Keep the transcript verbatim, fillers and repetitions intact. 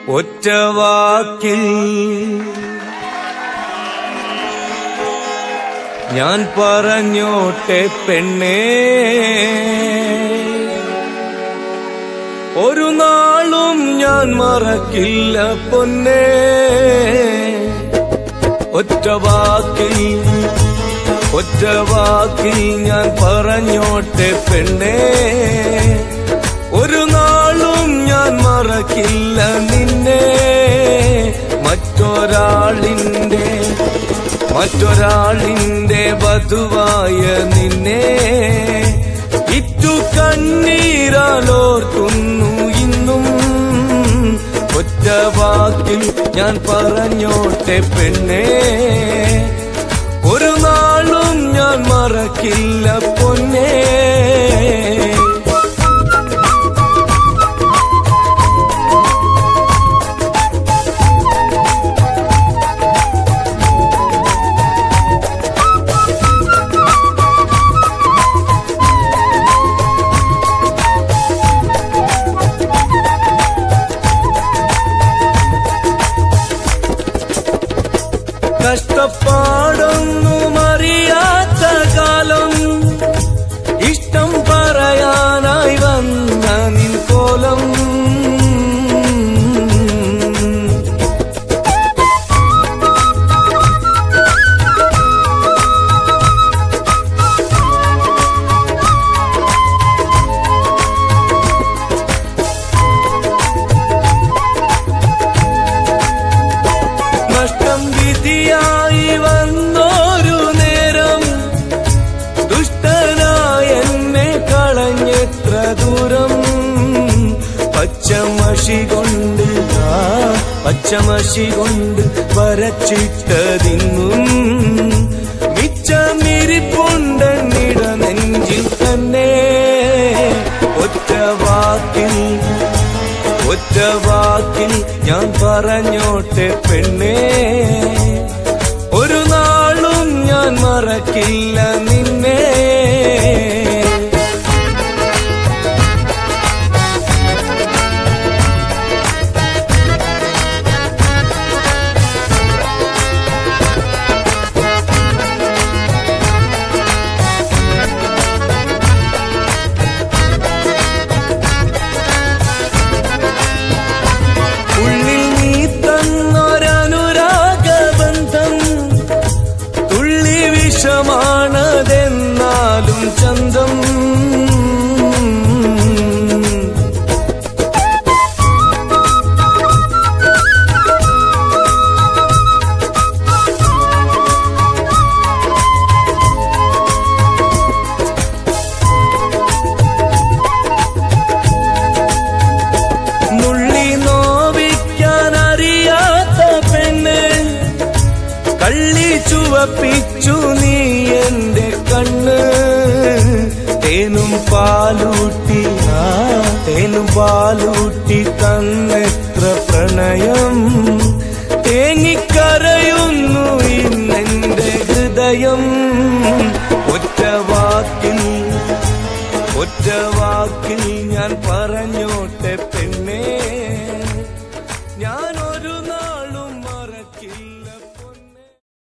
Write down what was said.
ഒറ്റവാക്കിൽ ഞാൻ പറഞ്ഞോട്ടെ പെണ്ണേ, ഒരു നാളും ഞാൻ മറക്കില്ല പൊന്നേ. ഒറ്റവാക്കിൽ ഒറ്റവാക്കിൽ ഞാൻ പറഞ്ഞോട്ടെ പെണ്ണേ, ഒരു നാളും ഞാൻ മറക്കില്ല നിന്നെ. മറ്റൊരാളിന്റെ മറ്റൊരാളിന്റെ വധുവായ നിന്നെ ഇറ്റു കണ്ണീരാലോർക്കുന്നു ഇന്നും. ഒറ്റവാക്കിൽ ഞാൻ പറഞ്ഞോട്ടെ പെണ്ണേ, ഒരു നാളും ഞാൻ മറക്കില്ല പൊന്നേ. കഷ്ടപ്പാടൊന്നും അറിയാത്ത കാലം ഇഷ്ടം പറയാനായി വന്ന നിൻ കോലം. നഷ്ടം വിധിയായി വന്നൊരു നേരം ദുഷ്ടനായ എന്നെ കളഞ്ഞെത്ര ദൂരം. പച്ചമഷി കൊണ്ട് ആ പച്ചമഷി കൊണ്ട് വരച്ചിട്ടതിന്നും മിച്ചമിരിപ്പുണ്ടെന്നിട നെഞ്ചിൽ തന്നെ. ഒറ്റവാക്കിൽ ഒറ്റവാക്കിൽ ഞാൻ പറഞ്ഞോട്ടെ പെണ്ണേ, ഒരു നാളും ഞാൻ മറക്കില്ല നിന്നെ. ാണതെന്നാലും ചന്തം. നുള്ളി നോവിക്കാൻ അറിയാത്ത പെണ്ണ് കള്ളി ചുവപ്പിച്ചു നീ എന്റെ കണ്ണ്. തേനും പാലൂട്ടി ആ തേനും പാലൂട്ടി തന്നെത്ര പ്രണയം. തേങ്ങിക്കരയുന്നു ഇന്നെന്റെ ഹൃദയം. ഒറ്റവാക്കിൽ ഒറ്റവാക്കിൽ